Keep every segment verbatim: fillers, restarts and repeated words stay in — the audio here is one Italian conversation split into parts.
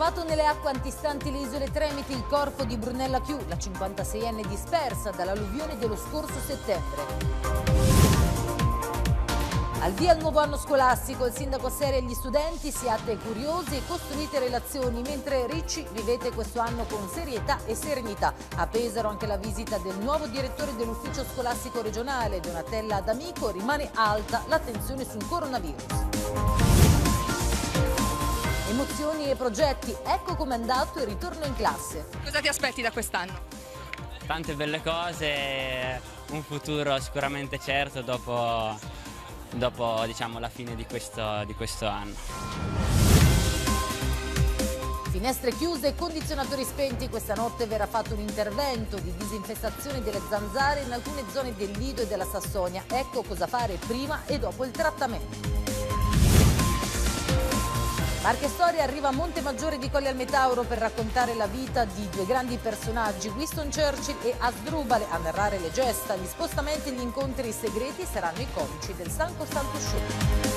Ritrovato nelle acque antistanti le isole Tremiti il corpo di Brunella Chiù, la cinquantaseienne dispersa dall'alluvione dello scorso settembre. Al via al nuovo anno scolastico, il sindaco asseria agli studenti: siate curiosi e costruite relazioni, mentre Ricci vivete questo anno con serietà e serenità. A Pesaro anche la visita del nuovo direttore dell'ufficio scolastico regionale, Donatella D'Amico. Rimane alta l'attenzione sul coronavirus. Emozioni e progetti, ecco com'è andato il ritorno in classe. Cosa ti aspetti da quest'anno? Tante belle cose, un futuro sicuramente certo dopo, dopo diciamo, la fine di questo, di questo anno. Finestre chiuse e condizionatori spenti. Questa notte verrà fatto un intervento di disinfestazione delle zanzare in alcune zone del Lido e della Sassonia. Ecco cosa fare prima e dopo il trattamento. Marche Storia arriva a Montemaggiore di Colle al Metauro per raccontare la vita di due grandi personaggi, Winston Churchill e Asdrubale. A narrare le gesta, gli spostamenti e gli incontri segreti saranno i comici del San Costanzo Show.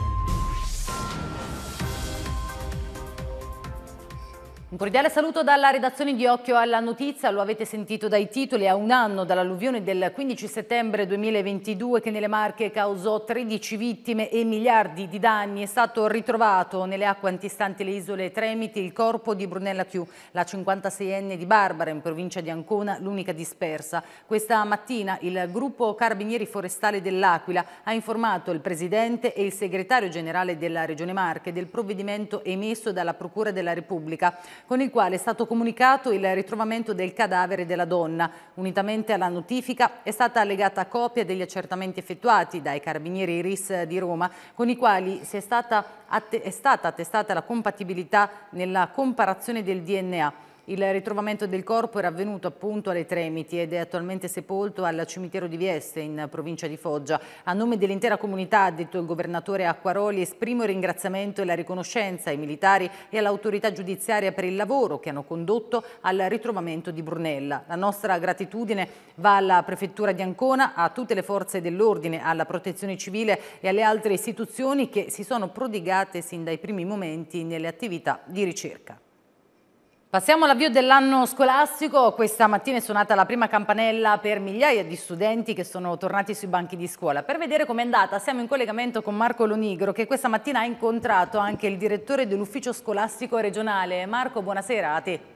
Un cordiale saluto dalla redazione di Occhio alla Notizia. Lo avete sentito dai titoli: a un anno dall'alluvione del quindici settembre duemilaventidue che nelle Marche causò tredici vittime e miliardi di danni, è stato ritrovato nelle acque antistanti le isole Tremiti il corpo di Brunella Chiù, la cinquantaseienne di Barbara, in provincia di Ancona, l'unica dispersa. Questa mattina il gruppo Carabinieri Forestali dell'Aquila ha informato il presidente e il segretario generale della Regione Marche del provvedimento emesso dalla Procura della Repubblica, con il quale è stato comunicato il ritrovamento del cadavere della donna. Unitamente alla notifica è stata allegata copia degli accertamenti effettuati dai carabinieri R I S di Roma, con i quali si è stata, è stata attestata la compatibilità nella comparazione del D N A. Il ritrovamento del corpo era avvenuto appunto alle Tremiti ed è attualmente sepolto al cimitero di Vieste, in provincia di Foggia. A nome dell'intera comunità, ha detto il governatore Acquaroli, esprimo il ringraziamento e la riconoscenza ai militari e all'autorità giudiziaria per il lavoro che hanno condotto al ritrovamento di Brunella. La nostra gratitudine va alla Prefettura di Ancona, a tutte le forze dell'ordine, alla Protezione Civile e alle altre istituzioni che si sono prodigate sin dai primi momenti nelle attività di ricerca. Passiamo all'avvio dell'anno scolastico. Questa mattina è suonata la prima campanella per migliaia di studenti che sono tornati sui banchi di scuola. Per vedere com'è andata siamo in collegamento con Marco Lonigro, che questa mattina ha incontrato anche il direttore dell'ufficio scolastico regionale. Marco, buonasera a te.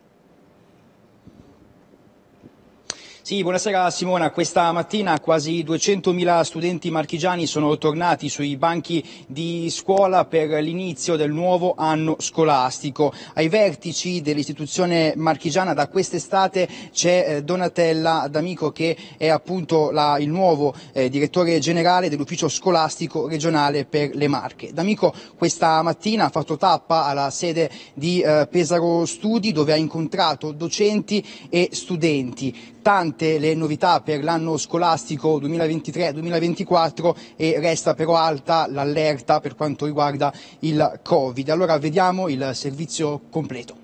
Sì, buonasera Simona. Questa mattina quasi duecentomila studenti marchigiani sono tornati sui banchi di scuola per l'inizio del nuovo anno scolastico. Ai vertici dell'istituzione marchigiana da quest'estate c'è Donatella D'Amico, che è appunto la, il nuovo eh, direttore generale dell'ufficio scolastico regionale per le Marche. D'Amico questa mattina ha fatto tappa alla sede di eh, Pesaro Studi, dove ha incontrato docenti e studenti. Tante le novità per l'anno scolastico duemilaventitré duemilaventiquattro e resta però alta l'allerta per quanto riguarda il Covid. Allora vediamo il servizio completo.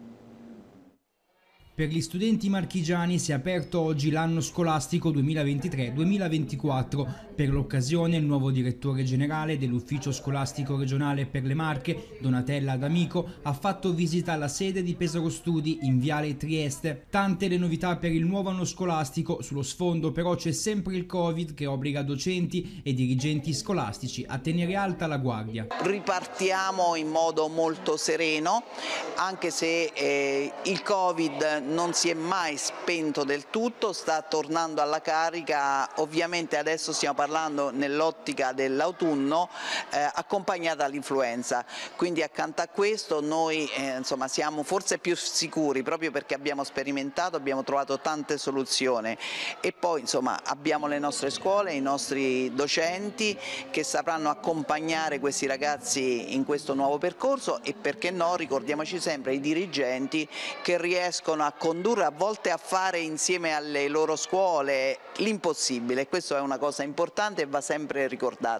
Per gli studenti marchigiani si è aperto oggi l'anno scolastico duemilaventitré duemilaventiquattro. Per l'occasione il nuovo direttore generale dell'ufficio scolastico regionale per le Marche, Donatella D'Amico, ha fatto visita alla sede di Pesaro Studi in Viale Trieste. Tante le novità per il nuovo anno scolastico, sullo sfondo però c'è sempre il Covid che obbliga docenti e dirigenti scolastici a tenere alta la guardia. Ripartiamo in modo molto sereno, anche se eh, il Covid non si è mai spento del tutto, sta tornando alla carica. Ovviamente adesso stiamo parlando nell'ottica dell'autunno, eh, accompagnata dall'influenza, quindi accanto a questo noi eh, insomma, siamo forse più sicuri, proprio perché abbiamo sperimentato, abbiamo trovato tante soluzioni e poi insomma abbiamo le nostre scuole, i nostri docenti che sapranno accompagnare questi ragazzi in questo nuovo percorso e, perché no, ricordiamoci sempre i dirigenti che riescono a condurre, a volte a fare insieme alle loro scuole l'impossibile. Questo è una cosa importante e va sempre ricordata.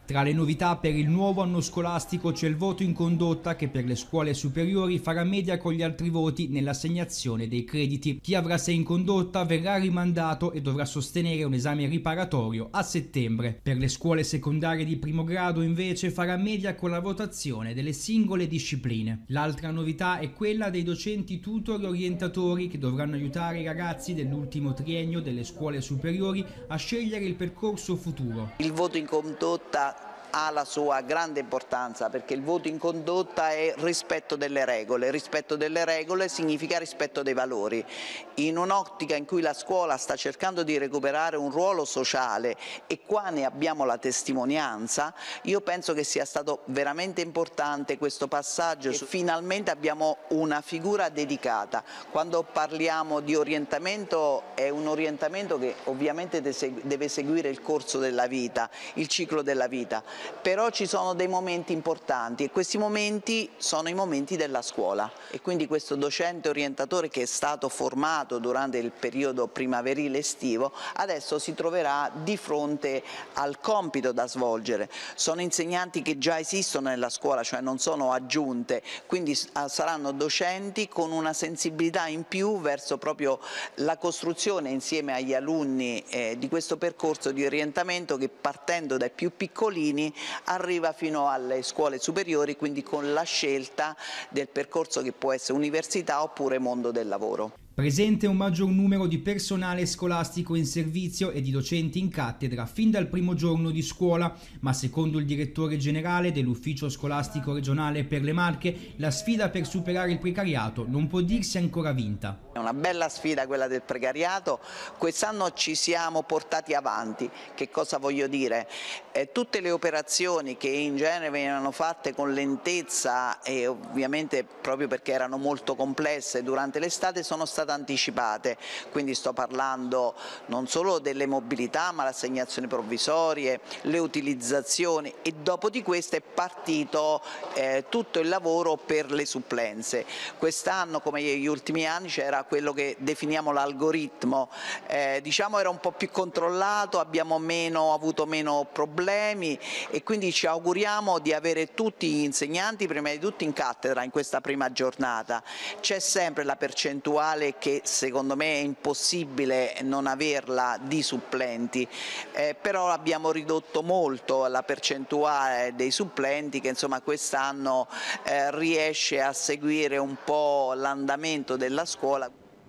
Tra le novità per il nuovo anno scolastico c'è il voto in condotta che per le scuole superiori farà media con gli altri voti nell'assegnazione dei crediti. Chi avrà sei in condotta verrà rimandato e dovrà sostenere un esame riparatorio a settembre. Per le scuole secondarie di primo grado invece farà media con la votazione delle singole discipline. L'altra novità è quella dei docenti tutor e orientatori che dovranno aiutare i ragazzi dell'ultimo triennio delle scuole superiori a scegliere il percorso futuro. Il voto in condotta ha la sua grande importanza, perché il voto in condotta è rispetto delle regole. Rispetto delle regole significa rispetto dei valori. In un'ottica in cui la scuola sta cercando di recuperare un ruolo sociale, e qua ne abbiamo la testimonianza, io penso che sia stato veramente importante questo passaggio. Finalmente abbiamo una figura dedicata. Quando parliamo di orientamento, è un orientamento che ovviamente deve seguire il corso della vita, il ciclo della vita. Però ci sono dei momenti importanti e questi momenti sono i momenti della scuola, e quindi questo docente orientatore che è stato formato durante il periodo primaverile estivo adesso si troverà di fronte al compito da svolgere. Sono insegnanti che già esistono nella scuola, cioè non sono aggiunte, quindi saranno docenti con una sensibilità in più verso proprio la costruzione insieme agli alunni eh, di questo percorso di orientamento che, partendo dai più piccolini, arriva fino alle scuole superiori, quindi con la scelta del percorso che può essere università oppure mondo del lavoro. Presente un maggior numero di personale scolastico in servizio e di docenti in cattedra fin dal primo giorno di scuola, ma secondo il direttore generale dell'Ufficio Scolastico Regionale per le Marche, la sfida per superare il precariato non può dirsi ancora vinta. È una bella sfida quella del precariato, quest'anno ci siamo portati avanti. Che cosa voglio dire? Eh, tutte le operazioni che in genere venivano fatte con lentezza e ovviamente proprio perché erano molto complesse durante l'estate sono state anticipate, quindi sto parlando non solo delle mobilità ma l'assegnazione provvisorie, le utilizzazioni, e dopo di questo è partito eh, tutto il lavoro per le supplenze. Quest'anno, come gli ultimi anni, c'era quello che definiamo l'algoritmo, eh, diciamo era un po' più controllato, abbiamo meno, avuto meno problemi e quindi ci auguriamo di avere tutti gli insegnanti prima di tutto in cattedra in questa prima giornata. C'è sempre la percentuale che secondo me è impossibile non averla di supplenti, eh, però abbiamo ridotto molto la percentuale dei supplenti che insomma quest'anno eh, riesce a seguire un po' l'andamento della scuola.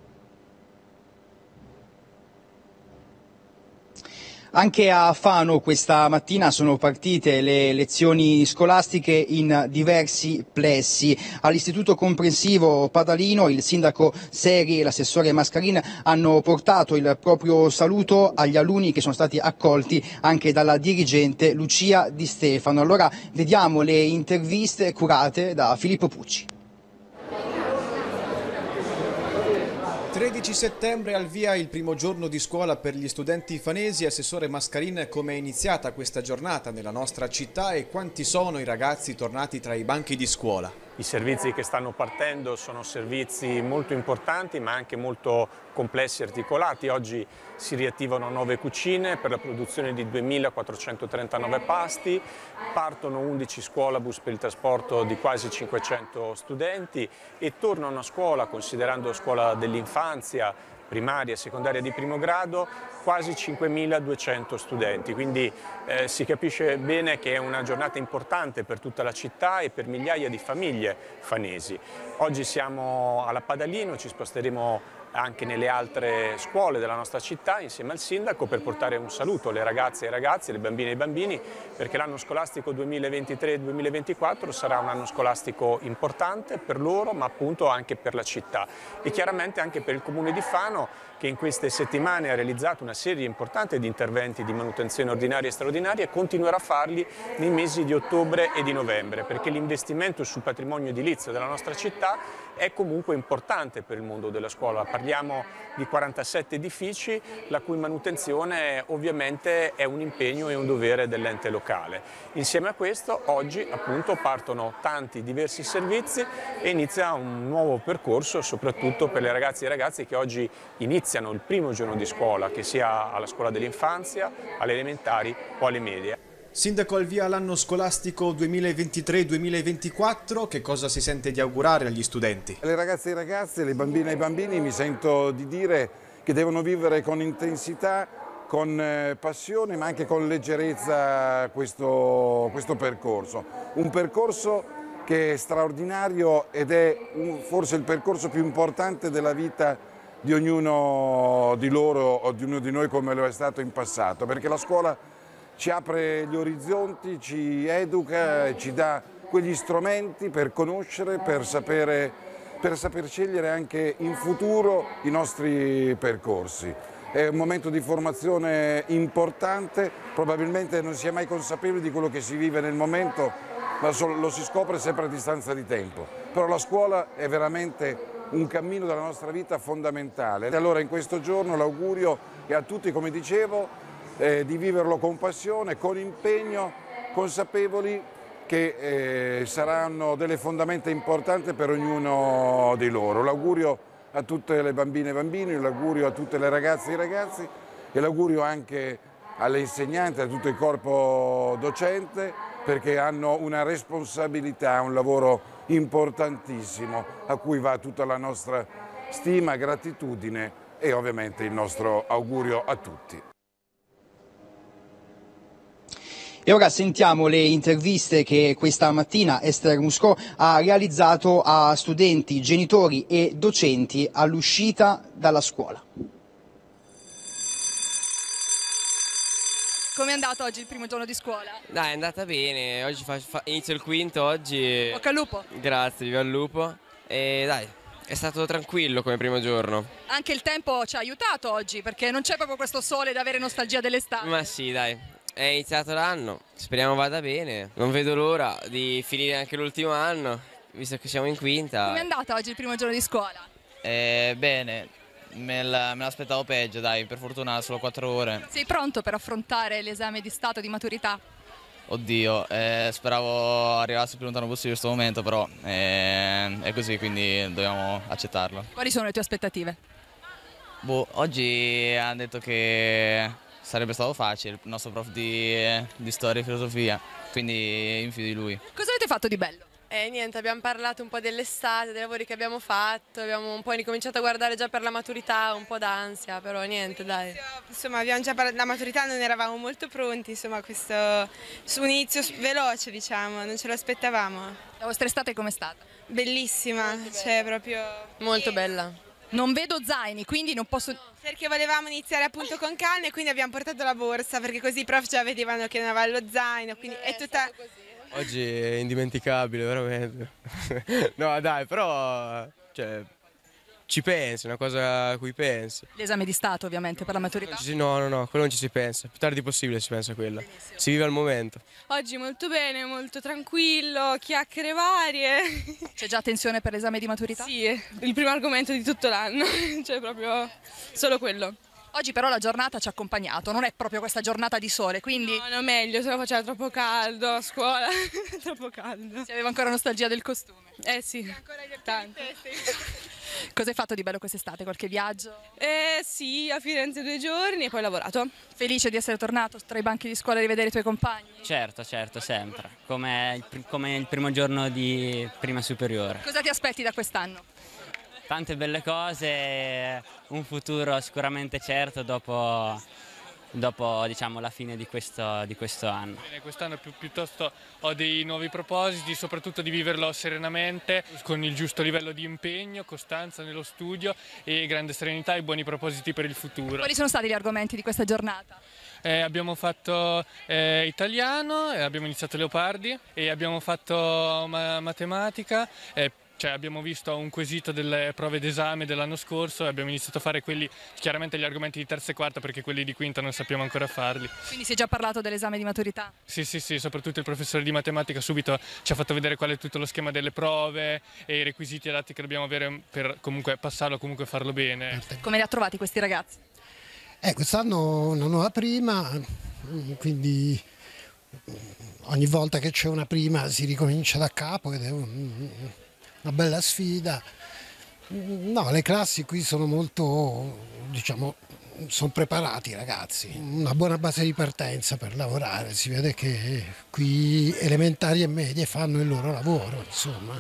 Anche a Fano questa mattina sono partite le lezioni scolastiche in diversi plessi. All'Istituto Comprensivo Padalino il sindaco Seri e l'assessore Mascarin hanno portato il proprio saluto agli alunni che sono stati accolti anche dalla dirigente Lucia Di Stefano. Allora vediamo le interviste curate da Filippo Pucci. tredici settembre al via il primo giorno di scuola per gli studenti fanesi. Assessore Mascarin, come è iniziata questa giornata nella nostra città e quanti sono i ragazzi tornati tra i banchi di scuola? I servizi che stanno partendo sono servizi molto importanti ma anche molto complessi e articolati. Oggi si riattivano nove cucine per la produzione di duemilaquattrocentotrentanove pasti, partono undici scuolabus per il trasporto di quasi cinquecento studenti e tornano a scuola, considerando scuola dell'infanzia, primaria e secondaria di primo grado, quasi cinquemiladuecento studenti, quindi eh, si capisce bene che è una giornata importante per tutta la città e per migliaia di famiglie fanesi. Oggi siamo alla Padalino, ci sposteremo anche nelle altre scuole della nostra città insieme al sindaco per portare un saluto alle ragazze e ai ragazzi, alle bambine e ai bambini, perché l'anno scolastico duemilaventitré duemilaventiquattro sarà un anno scolastico importante per loro ma appunto anche per la città e chiaramente anche per il Comune di Fano, che in queste settimane ha realizzato una serie importante di interventi di manutenzione ordinaria e straordinaria e continuerà a farli nei mesi di ottobre e di novembre, perché l'investimento sul patrimonio edilizio della nostra città è comunque importante per il mondo della scuola. Parliamo di quarantasette edifici, la cui manutenzione ovviamente è un impegno e un dovere dell'ente locale. Insieme a questo oggi appunto partono tanti diversi servizi e inizia un nuovo percorso soprattutto per le ragazze e i ragazzi che oggi iniziano il primo giorno di scuola, che sia alla scuola dell'infanzia, alle elementari o alle medie. Sindaco, al via l'anno scolastico duemilaventitré duemilaventiquattro, che cosa si sente di augurare agli studenti? Alle ragazze e ai ragazzi, alle bambine e ai bambini mi sento di dire che devono vivere con intensità, con passione ma anche con leggerezza questo, questo percorso. Un percorso che è straordinario ed è un, forse il percorso più importante della vita di ognuno di loro o di ognuno di noi come lo è stato in passato, perché la scuola ci apre gli orizzonti, ci educa, ci dà quegli strumenti per conoscere, per sapere, per saper scegliere anche in futuro i nostri percorsi. È un momento di formazione importante, probabilmente non si è mai consapevoli di quello che si vive nel momento, ma lo si scopre sempre a distanza di tempo. Però la scuola è veramente un cammino della nostra vita fondamentale. E allora in questo giorno l'augurio è a tutti, come dicevo, Eh, di viverlo con passione, con impegno, consapevoli che eh, saranno delle fondamenta importanti per ognuno di loro. L'augurio a tutte le bambine e bambini, l'augurio a tutte le ragazze e i ragazzi e l'augurio anche alle insegnanti, a tutto il corpo docente, perché hanno una responsabilità, un lavoro importantissimo a cui va tutta la nostra stima, gratitudine e ovviamente il nostro augurio a tutti. E ora sentiamo le interviste che questa mattina Esther Muscò ha realizzato a studenti, genitori e docenti all'uscita dalla scuola. Come è andato oggi il primo giorno di scuola? Dai, è andata bene, oggi fa, fa, inizio il quinto oggi. Bocca al lupo. Grazie, viva il lupo. E dai, è stato tranquillo come primo giorno. Anche il tempo ci ha aiutato oggi, perché non c'è proprio questo sole da avere nostalgia dell'estate. Ma sì, dai. È iniziato l'anno, speriamo vada bene, non vedo l'ora di finire anche l'ultimo anno, visto che siamo in quinta. Come è andata oggi il primo giorno di scuola? Eh, bene, me l'aspettavo peggio, dai, per fortuna solo quattro ore. Sei pronto per affrontare l'esame di stato di maturità? Oddio, eh, speravo arrivassi il più lontano possibile in questo momento, però eh, è così, quindi dobbiamo accettarlo. Quali sono le tue aspettative? Boh, oggi hanno detto che sarebbe stato facile, il nostro prof di, di storia e filosofia, quindi in fido di lui. Cosa avete fatto di bello? Eh, niente, abbiamo parlato un po' dell'estate, dei lavori che abbiamo fatto, abbiamo un po' ricominciato a guardare già per la maturità, un po' d'ansia, però niente, dai. Insomma, abbiamo già parlato, la maturità non eravamo molto pronti, insomma, questo su un inizio veloce, diciamo, non ce lo aspettavamo. La vostra estate com'è stata? Bellissima, cioè proprio... Molto bella. Non vedo zaini, quindi non posso... Perché volevamo iniziare appunto con calma e quindi abbiamo portato la borsa, perché così i prof già vedevano che non aveva lo zaino, quindi è tutta... Oggi è indimenticabile, veramente. No dai, però cioè, ci pensi, è una cosa a cui pensi. L'esame di stato ovviamente per la maturità? No, no, no, quello non ci si pensa, più tardi possibile si pensa a quello. Si vive al momento. Oggi molto bene, molto tranquillo, chiacchiere varie. C'è già tensione per l'esame di maturità? Sì, è il primo argomento di tutto l'anno, cioè proprio solo quello. Oggi però la giornata ci ha accompagnato, non è proprio questa giornata di sole, quindi... No, no, meglio, se no faceva troppo caldo a scuola, troppo caldo. Si aveva ancora nostalgia del costume? Eh sì, tanto. Cosa hai fatto di bello quest'estate? Qualche viaggio? Eh sì, a Firenze due giorni e poi ho lavorato. Felice di essere tornato tra i banchi di scuola e rivedere i tuoi compagni? Certo, certo, sempre, come il, come il primo giorno di prima superiore. Cosa ti aspetti da quest'anno? Tante belle cose, un futuro sicuramente certo dopo, dopo diciamo, la fine di questo, di questo anno. Quest'anno pi piuttosto ho dei nuovi propositi, soprattutto di viverlo serenamente, con il giusto livello di impegno, costanza nello studio e grande serenità e buoni propositi per il futuro. Quali sono stati gli argomenti di questa giornata? Eh, abbiamo fatto eh, italiano, eh, abbiamo iniziato Leopardi e abbiamo fatto ma matematica. Eh, Cioè abbiamo visto un quesito delle prove d'esame dell'anno scorso e abbiamo iniziato a fare quelli, chiaramente gli argomenti di terza e quarta perché quelli di quinta non sappiamo ancora farli. Quindi si è già parlato dell'esame di maturità? Sì, sì, sì, soprattutto il professore di matematica subito ci ha fatto vedere qual è tutto lo schema delle prove e i requisiti adatti che dobbiamo avere per comunque passarlo, comunque farlo bene. Come li ha trovati questi ragazzi? Eh, quest'anno una nuova prima, quindi ogni volta che c'è una prima si ricomincia da capo ed è un... una bella sfida. No, le classi qui sono molto, diciamo, sono preparati i ragazzi, una buona base di partenza per lavorare, si vede che qui elementari e medie fanno il loro lavoro, insomma.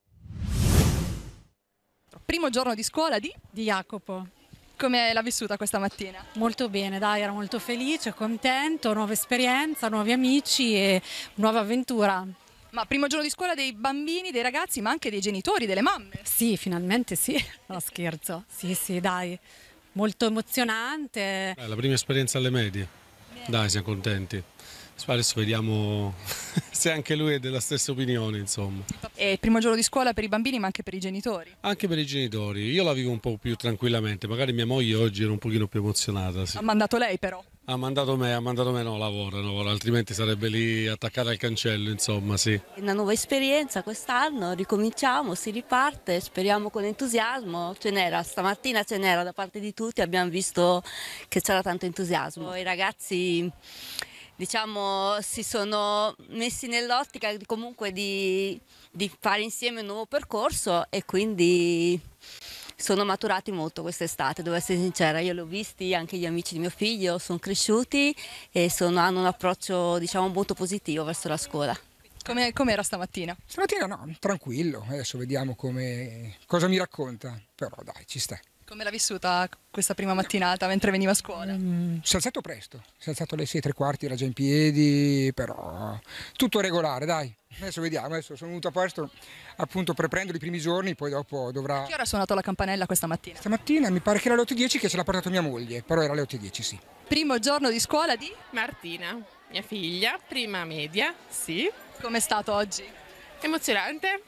Primo giorno di scuola di? Di Jacopo. Come l'ha vissuta questa mattina? Molto bene, dai, era molto felice, contento, nuova esperienza, nuovi amici e nuova avventura. Ma primo giorno di scuola dei bambini, dei ragazzi, ma anche dei genitori, delle mamme? Sì, finalmente sì, no scherzo, sì sì dai, molto emozionante. La prima esperienza alle medie, dai, siamo contenti. Adesso vediamo se anche lui è della stessa opinione, insomma. E il primo giorno di scuola per i bambini ma anche per i genitori? Anche per i genitori, io la vivo un po' più tranquillamente, magari mia moglie oggi era un pochino più emozionata. Sì. Ha mandato lei però? Ha mandato me, ha mandato me, no, lavora, lavora, altrimenti sarebbe lì attaccata al cancello, insomma, sì. Una nuova esperienza quest'anno, ricominciamo, si riparte, speriamo con entusiasmo, ce n'era, stamattina ce n'era da parte di tutti, abbiamo visto che c'era tanto entusiasmo. I ragazzi, diciamo, si sono messi nell'ottica comunque di, di fare insieme un nuovo percorso e quindi sono maturati molto quest'estate, devo essere sincera, io li ho visti, anche gli amici di mio figlio sono cresciuti e sono, hanno un approccio, diciamo, molto positivo verso la scuola. Come com'era stamattina? Stamattina no, tranquillo, adesso vediamo come, cosa mi racconta, però dai, ci sta. Come l'ha vissuta questa prima mattinata mentre veniva a scuola? Mm, si è alzato presto, si è alzato alle sei e tre quarti, era già in piedi, però tutto regolare, dai. Adesso vediamo, adesso sono venuto a posto appunto per prendere i primi giorni, poi dopo dovrà... A che ora ha suonato la campanella questa mattina? Stamattina mi pare che era alle otto e dieci che ce l'ha portato mia moglie, però era alle otto e dieci, sì. Primo giorno di scuola di? Martina, mia figlia, prima media, sì. Com'è stato oggi? Emozionante.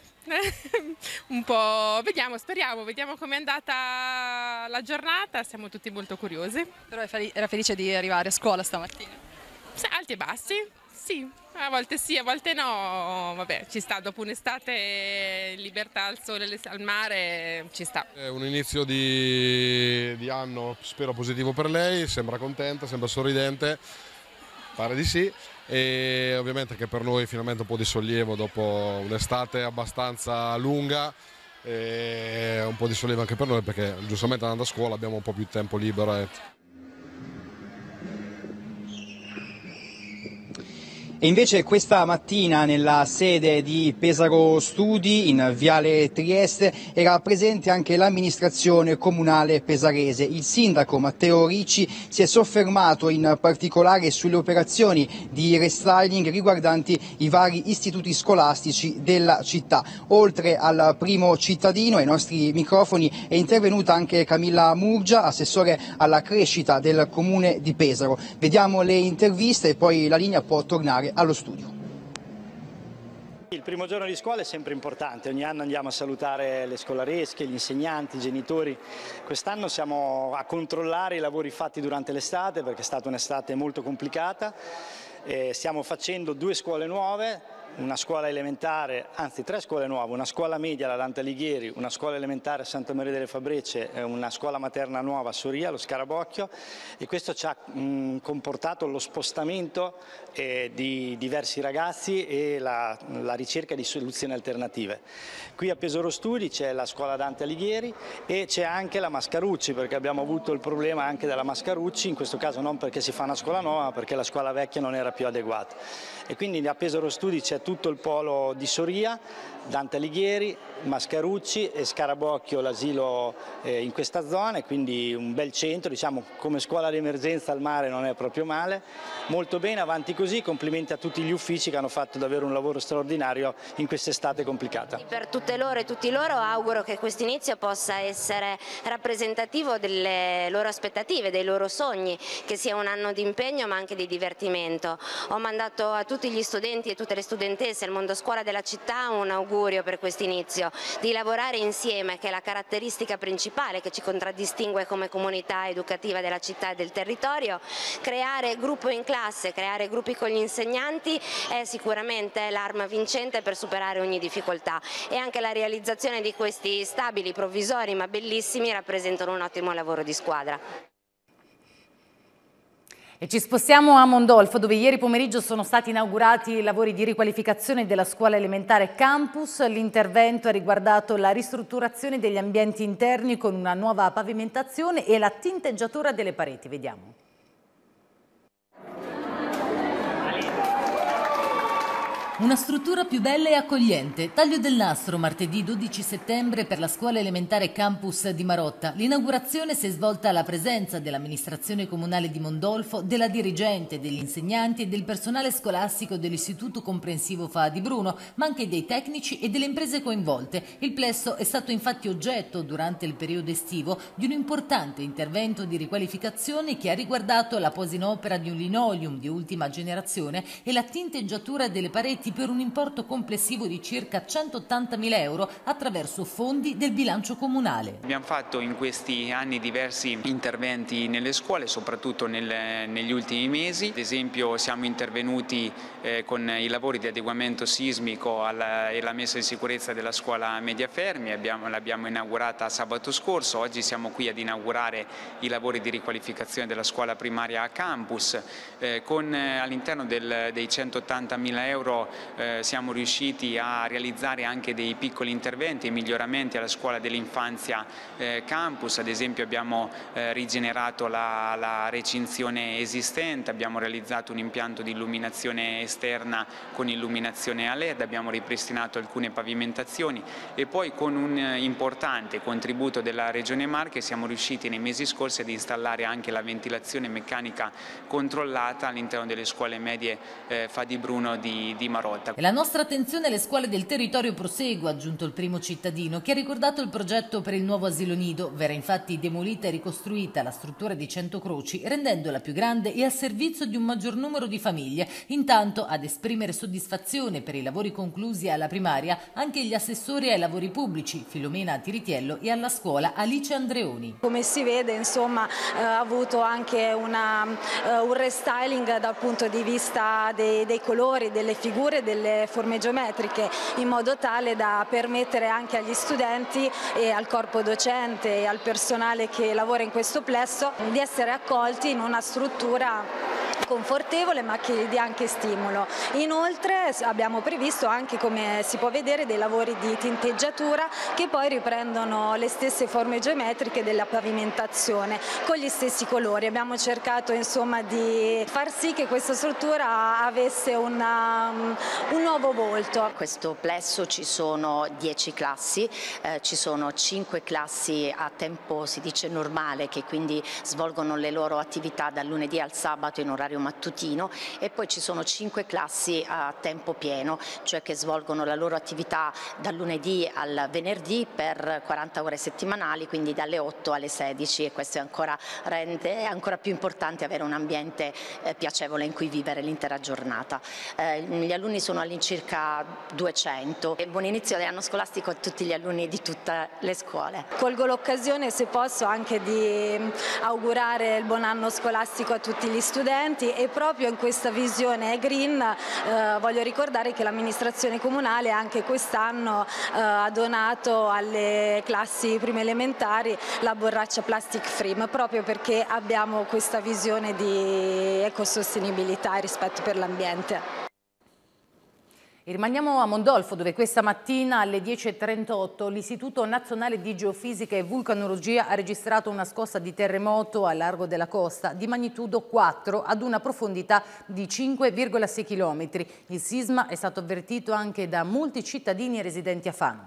Un po', vediamo, speriamo, vediamo com'è andata la giornata, siamo tutti molto curiosi. Però era felice di arrivare a scuola stamattina? Alti e bassi, sì, a volte sì, a volte no, vabbè, ci sta, dopo un'estate in libertà al sole, al mare, ci sta. È un inizio di, di anno, spero positivo per lei, sembra contenta, sembra sorridente, pare di sì. E ovviamente che per noi finalmente un po' di sollievo dopo un'estate abbastanza lunga, e un po' di sollievo anche per noi perché giustamente andando a scuola abbiamo un po' più tempo libero. E... E invece questa mattina nella sede di Pesaro Studi, in Viale Trieste, era presente anche l'amministrazione comunale pesarese. Il sindaco Matteo Ricci si è soffermato in particolare sulle operazioni di restyling riguardanti i vari istituti scolastici della città. Oltre al primo cittadino, ai nostri microfoni è intervenuta anche Camilla Murgia, assessore alla crescita del comune di Pesaro. Vediamo le interviste e poi la linea può tornare allo studio. Il primo giorno di scuola è sempre importante, ogni anno andiamo a salutare le scolaresche, gli insegnanti, i genitori. Quest'anno siamo a controllare i lavori fatti durante l'estate perché è stata un'estate molto complicata. E stiamo facendo due scuole nuove, una scuola elementare, anzi tre scuole nuove, una scuola media alla Dante Alighieri, una scuola elementare a Santa Maria delle Fabrece e una scuola materna nuova a Soria, lo Scarabocchio, e questo ci ha mh, comportato lo spostamento eh, di diversi ragazzi e la, la ricerca di soluzioni alternative. Qui a Pesaro Studi c'è la scuola Dante Alighieri e c'è anche la Mascarucci, perché abbiamo avuto il problema anche della Mascarucci, in questo caso non perché si fa una scuola nuova, ma perché la scuola vecchia non era più adeguata. E quindi a Pesaro Studi c'è tutto il polo di Soria, Dante Alighieri, Mascarucci e Scarabocchio, l'asilo eh, in questa zona, quindi un bel centro, diciamo come scuola di emergenza al mare non è proprio male, molto bene, avanti così, complimenti a tutti gli uffici che hanno fatto davvero un lavoro straordinario in quest'estate complicata. Per tutte loro e tutti loro auguro che questo inizio possa essere rappresentativo delle loro aspettative, dei loro sogni, che sia un anno di impegno ma anche di divertimento. Ho mandato a tutti gli studenti e tutte le studentesse, al mondo scuola della città, un augurio per questo inizio, di lavorare insieme, che è la caratteristica principale che ci contraddistingue come comunità educativa della città e del territorio. Creare gruppo in classe, creare gruppi con gli insegnanti è sicuramente l'arma vincente per superare ogni difficoltà, e anche la realizzazione di questi stabili provvisori ma bellissimi rappresentano un ottimo lavoro di squadra. E ci spostiamo a Mondolfo, dove ieri pomeriggio sono stati inaugurati i lavori di riqualificazione della scuola elementare Campus. L'intervento ha riguardato la ristrutturazione degli ambienti interni con una nuova pavimentazione e la tinteggiatura delle pareti. Vediamo. Una struttura più bella e accogliente. Taglio del nastro martedì dodici settembre per la scuola elementare Campus di Marotta. L'inaugurazione si è svolta alla presenza dell'amministrazione comunale di Mondolfo, della dirigente, degli insegnanti e del personale scolastico dell'Istituto Comprensivo Fa di Bruno, ma anche dei tecnici e delle imprese coinvolte. Il plesso è stato infatti oggetto, durante il periodo estivo, di un importante intervento di riqualificazione che ha riguardato la posa in opera di un linoleum di ultima generazione e la tinteggiatura delle pareti per un importo complessivo di circa centottantamila euro attraverso fondi del bilancio comunale. Abbiamo fatto in questi anni diversi interventi nelle scuole, soprattutto nel, negli ultimi mesi. Ad esempio siamo intervenuti eh, con i lavori di adeguamento sismico alla, e la messa in sicurezza della scuola Media Fermi, l'abbiamo inaugurata sabato scorso. Oggi siamo qui ad inaugurare i lavori di riqualificazione della scuola primaria Campus, eh, con eh, all'interno dei centottantamila euro Eh, siamo riusciti a realizzare anche dei piccoli interventi e miglioramenti alla scuola dell'infanzia eh, Campus. Ad esempio abbiamo eh, rigenerato la, la recinzione esistente, abbiamo realizzato un impianto di illuminazione esterna con illuminazione a L E D, abbiamo ripristinato alcune pavimentazioni e poi con un eh, importante contributo della Regione Marche siamo riusciti nei mesi scorsi ad installare anche la ventilazione meccanica controllata all'interno delle scuole medie eh, Fa di Bruno di, di Marotta. E la nostra attenzione alle scuole del territorio prosegue, ha aggiunto il primo cittadino, che ha ricordato il progetto per il nuovo asilo nido. Verrà infatti demolita e ricostruita la struttura di Cento Croci, rendendola più grande e a servizio di un maggior numero di famiglie. Intanto, ad esprimere soddisfazione per i lavori conclusi alla primaria, anche gli assessori ai lavori pubblici, Filomena Tiritiello, e alla scuola Alice Andreoni. Come si vede, insomma, eh, ha avuto anche una, uh, un restyling dal punto di vista dei, dei colori, delle figure, delle forme geometriche, in modo tale da permettere anche agli studenti e al corpo docente e al personale che lavora in questo plesso di essere accolti in una struttura confortevole ma che gli dia anche stimolo. Inoltre abbiamo previsto anche, come si può vedere, dei lavori di tinteggiatura che poi riprendono le stesse forme geometriche della pavimentazione con gli stessi colori. Abbiamo cercato insomma di far sì che questa struttura avesse una, un nuovo volto. In questo plesso ci sono dieci classi, eh, ci sono cinque classi a tempo, si dice, normale, che quindi svolgono le loro attività dal lunedì al sabato in orario mattutino, e poi ci sono cinque classi a tempo pieno, cioè che svolgono la loro attività dal lunedì al venerdì per quaranta ore settimanali, quindi dalle otto alle sedici, e questo è ancora, rende è ancora più importante avere un ambiente eh, piacevole in cui vivere l'intera giornata. Eh, gli alunni sono all'incirca duecento e buon inizio dell'anno scolastico a tutti gli alunni di tutte le scuole. Colgo l'occasione, se posso, anche di augurare il buon anno scolastico a tutti gli studenti, e proprio in questa visione green eh, voglio ricordare che l'amministrazione comunale anche quest'anno eh, ha donato alle classi prime elementari la borraccia plastic free, proprio perché abbiamo questa visione di ecosostenibilità e rispetto per l'ambiente. E rimaniamo a Mondolfo, dove questa mattina alle dieci e trentotto l'Istituto Nazionale di Geofisica e Vulcanologia ha registrato una scossa di terremoto a largo della costa di magnitudo quattro ad una profondità di cinque virgola sei chilometri. Il sisma è stato avvertito anche da molti cittadini e residenti a Fano.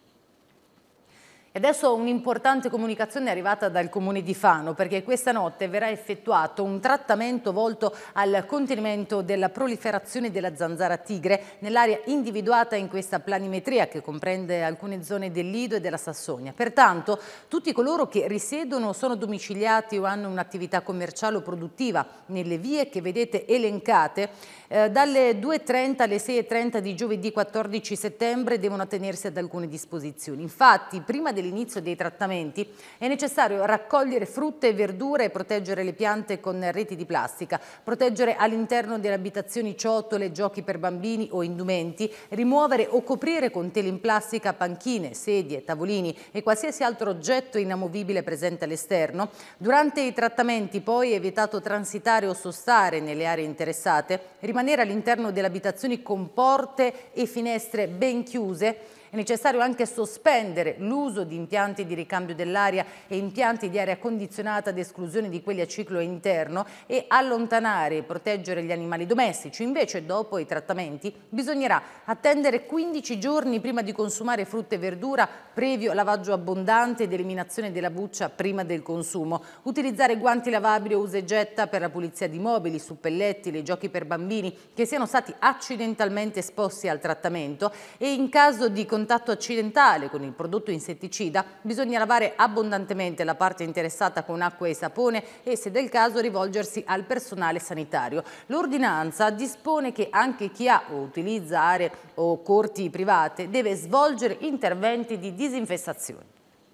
E adesso un'importante comunicazione è arrivata dal Comune di Fano, perché questa notte verrà effettuato un trattamento volto al contenimento della proliferazione della zanzara tigre nell'area individuata in questa planimetria, che comprende alcune zone del Lido e della Sassonia. Pertanto tutti coloro che risiedono, sono domiciliati o hanno un'attività commerciale o produttiva nelle vie che vedete elencate eh, dalle due e trenta alle sei e trenta di giovedì quattordici settembre devono attenersi ad alcune disposizioni. Infatti, prima del dell'inizio dei trattamenti è necessario raccogliere frutta e verdura e proteggere le piante con reti di plastica, proteggere all'interno delle abitazioni ciotole, giochi per bambini o indumenti, rimuovere o coprire con tela in plastica panchine, sedie, tavolini e qualsiasi altro oggetto inamovibile presente all'esterno. Durante i trattamenti poi è vietato transitare o sostare nelle aree interessate, rimanere all'interno delle abitazioni con porte e finestre ben chiuse. È necessario anche sospendere l'uso di impianti di ricambio dell'aria e impianti di aria condizionata ad esclusione di quelli a ciclo interno e allontanare e proteggere gli animali domestici. Invece, dopo i trattamenti, bisognerà attendere quindici giorni prima di consumare frutta e verdura, previo lavaggio abbondante ed eliminazione della buccia prima del consumo. Utilizzare guanti lavabili o usa e getta per la pulizia di mobili, suppelletti, i giochi per bambini che siano stati accidentalmente esposti al trattamento e in caso di contatto accidentale con il prodotto insetticida bisogna lavare abbondantemente la parte interessata con acqua e sapone e, se del caso, rivolgersi al personale sanitario. L'ordinanza dispone che anche chi ha o utilizza aree o corti private deve svolgere interventi di disinfestazione.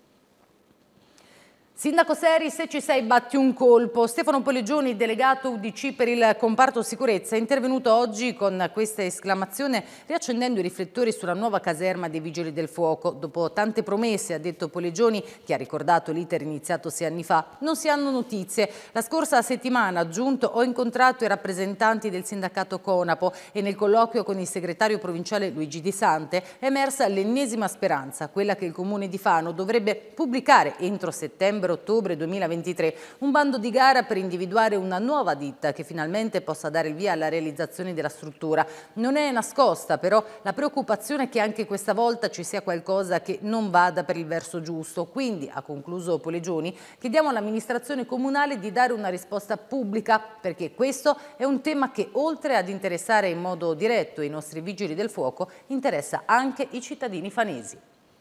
Sindaco Seri, se ci sei batti un colpo. Stefano Polegioni, delegato U D C per il comparto sicurezza, è intervenuto oggi con questa esclamazione riaccendendo i riflettori sulla nuova caserma dei Vigili del Fuoco. Dopo tante promesse, ha detto Polegioni, che ha ricordato l'iter iniziato sei anni fa, non si hanno notizie. La scorsa settimana, aggiunto, ho incontrato i rappresentanti del sindacato Conapo e nel colloquio con il segretario provinciale Luigi Di Sante è emersa l'ennesima speranza, quella che il comune di Fano dovrebbe pubblicare entro settembre ottobre duemilaventitré un bando di gara per individuare una nuova ditta che finalmente possa dare il via alla realizzazione della struttura. Non è nascosta però la preoccupazione che anche questa volta ci sia qualcosa che non vada per il verso giusto. Quindi, ha concluso Polegioni, chiediamo all'amministrazione comunale di dare una risposta pubblica, perché questo è un tema che, oltre ad interessare in modo diretto i nostri vigili del fuoco, interessa anche i cittadini fanesi.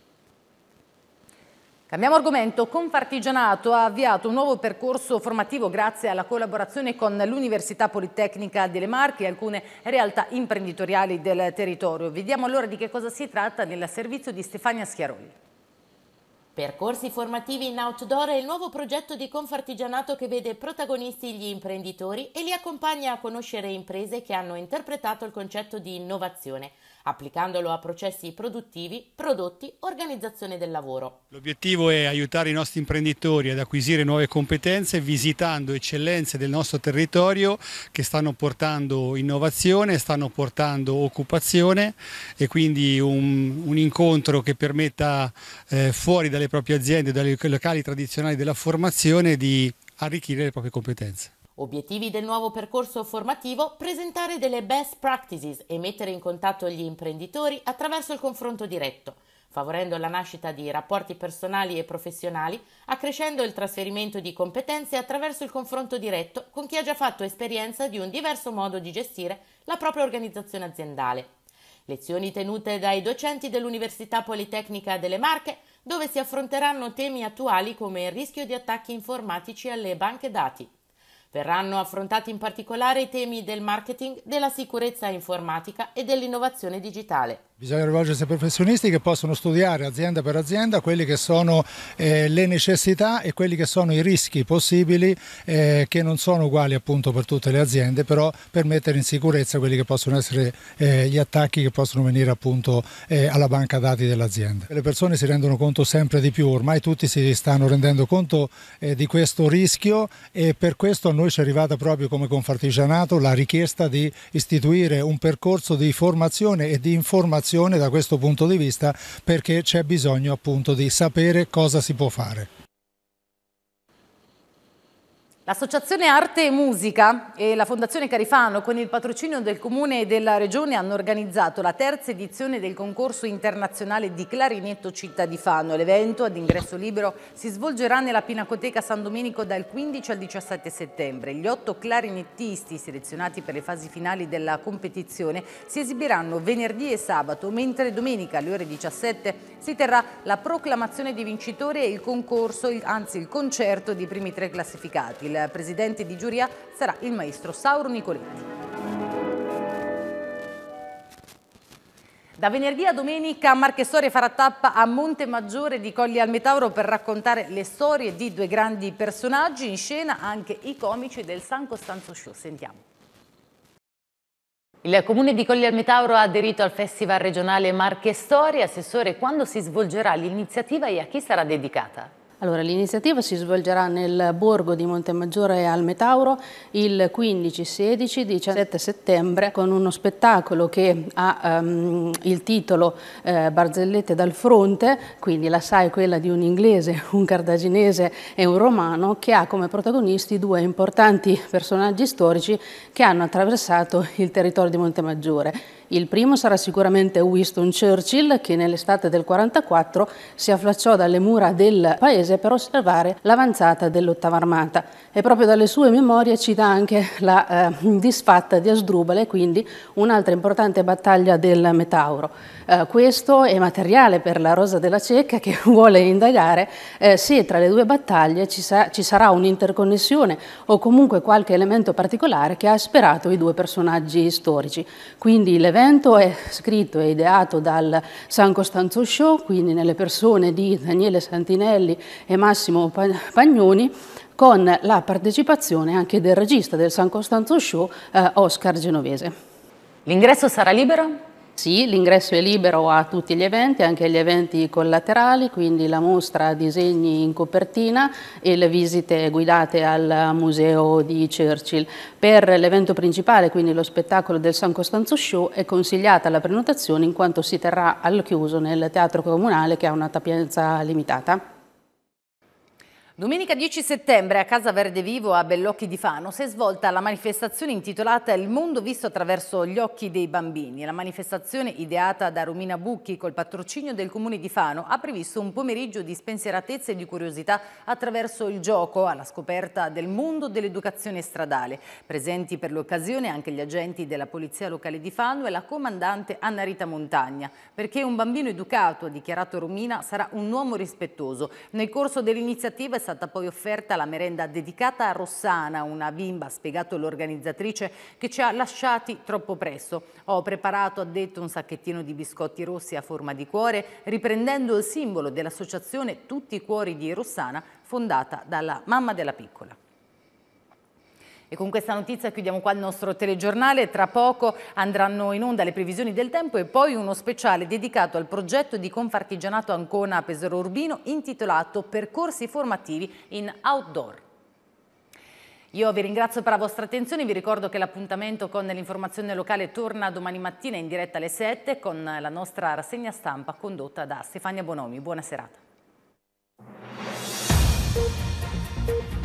Cambiamo argomento. Confartigianato ha avviato un nuovo percorso formativo grazie alla collaborazione con l'Università Politecnica delle Marche e alcune realtà imprenditoriali del territorio. Vediamo allora di che cosa si tratta nel servizio di Stefania Schiarolli. Percorsi formativi in outdoor è il nuovo progetto di Confartigianato che vede protagonisti gli imprenditori e li accompagna a conoscere imprese che hanno interpretato il concetto di innovazione, applicandolo a processi produttivi, prodotti, organizzazione del lavoro. L'obiettivo è aiutare i nostri imprenditori ad acquisire nuove competenze visitando eccellenze del nostro territorio che stanno portando innovazione, stanno portando occupazione e quindi un, un incontro che permetta eh, fuori dalle proprie aziende, dai locali tradizionali della formazione, di arricchire le proprie competenze. Obiettivi del nuovo percorso formativo: presentare delle best practices e mettere in contatto gli imprenditori attraverso il confronto diretto, favorendo la nascita di rapporti personali e professionali, accrescendo il trasferimento di competenze attraverso il confronto diretto con chi ha già fatto esperienza di un diverso modo di gestire la propria organizzazione aziendale. Lezioni tenute dai docenti dell'Università Politecnica delle Marche, dove si affronteranno temi attuali come il rischio di attacchi informatici alle banche dati. Verranno affrontati in particolare i temi del marketing, della sicurezza informatica e dell'innovazione digitale. Bisogna rivolgersi a professionisti che possono studiare azienda per azienda quelli che sono eh, le necessità e quelli che sono i rischi possibili eh, che non sono uguali appunto per tutte le aziende, però per mettere in sicurezza quelli che possono essere eh, gli attacchi che possono venire appunto eh, alla banca dati dell'azienda. Le persone si rendono conto sempre di più, ormai tutti si stanno rendendo conto eh, di questo rischio e per questo a noi ci è arrivata proprio come Confartigianato la richiesta di istituire un percorso di formazione e di informazione da questo punto di vista, perché c'è bisogno appunto di sapere cosa si può fare. L'Associazione Arte e Musica e la Fondazione Carifano, con il patrocinio del Comune e della Regione, hanno organizzato la terza edizione del concorso internazionale di clarinetto Città di Fano. L'evento, ad ingresso libero, si svolgerà nella Pinacoteca San Domenico dal quindici al diciassette settembre. Gli otto clarinettisti selezionati per le fasi finali della competizione si esibiranno venerdì e sabato, mentre domenica alle ore diciassette si terrà la proclamazione di vincitore e il concorso, anzi il concerto dei primi tre classificati. Il presidente di giuria sarà il maestro Sauro Nicoletti. Da venerdì a domenica Marche Storie farà tappa a Montemaggiore di Colli al Metauro per raccontare le storie di due grandi personaggi, in scena anche i comici del San Costanzo Show. Sentiamo. Il Comune di Colli al Metauro ha aderito al Festival regionale Marche Storie. Assessore, quando si svolgerà l'iniziativa e a chi sarà dedicata? Allora, l'iniziativa si svolgerà nel borgo di Montemaggiore al Metauro il quindici, sedici e diciassette settembre con uno spettacolo che ha um, il titolo eh, Barzellette dal fronte, quindi la sai quella di un inglese, un cartaginese e un romano, che ha come protagonisti due importanti personaggi storici che hanno attraversato il territorio di Montemaggiore. Il primo sarà sicuramente Winston Churchill, che nell'estate del quarantaquattro si affacciò dalle mura del paese per osservare l'avanzata dell'ottava armata, e proprio dalle sue memorie cita anche la eh, disfatta di Asdrubale, quindi un'altra importante battaglia del Metauro. Eh, questo è materiale per la Rosa della Cecca, che vuole indagare eh, se tra le due battaglie ci, sa ci sarà un'interconnessione o comunque qualche elemento particolare che ha ispirato i due personaggi storici. Quindi l'evento è scritto e ideato dal San Costanzo Show, quindi nelle persone di Daniele Santinelli e Massimo Pagnoni, con la partecipazione anche del regista del San Costanzo Show, eh, Oscar Genovese. L'ingresso sarà libero? Sì, l'ingresso è libero a tutti gli eventi, anche agli eventi collaterali, quindi la mostra disegni in copertina e le visite guidate al museo di Churchill. Per l'evento principale, quindi lo spettacolo del San Costanzo Show, è consigliata la prenotazione in quanto si terrà al chiuso nel teatro comunale, che ha una capienza limitata. Domenica dieci settembre a Casa Verde Vivo a Bellocchi di Fano si è svolta la manifestazione intitolata Il mondo visto attraverso gli occhi dei bambini. La manifestazione, ideata da Romina Bucchi col patrocinio del Comune di Fano, ha previsto un pomeriggio di spensieratezza e di curiosità attraverso il gioco alla scoperta del mondo dell'educazione stradale. Presenti per l'occasione anche gli agenti della Polizia Locale di Fano e la comandante Anna Rita Montagna. Perché un bambino educato, ha dichiarato Romina, sarà un uomo rispettoso. Nel corso dell'iniziativa è È stata poi offerta la merenda dedicata a Rossana, una bimba, ha spiegato l'organizzatrice, che ci ha lasciati troppo presto. Ho preparato, ha detto, un sacchettino di biscotti rossi a forma di cuore, riprendendo il simbolo dell'associazione Tutti i Cuori di Rossana, fondata dalla mamma della piccola. E con questa notizia chiudiamo qua il nostro telegiornale. Tra poco andranno in onda le previsioni del tempo e poi uno speciale dedicato al progetto di Confartigianato Ancona Pesaro Urbino intitolato Percorsi formativi in outdoor. Io vi ringrazio per la vostra attenzione, vi ricordo che l'appuntamento con l'informazione locale torna domani mattina in diretta alle sette con la nostra rassegna stampa condotta da Stefania Bonomi. Buona serata.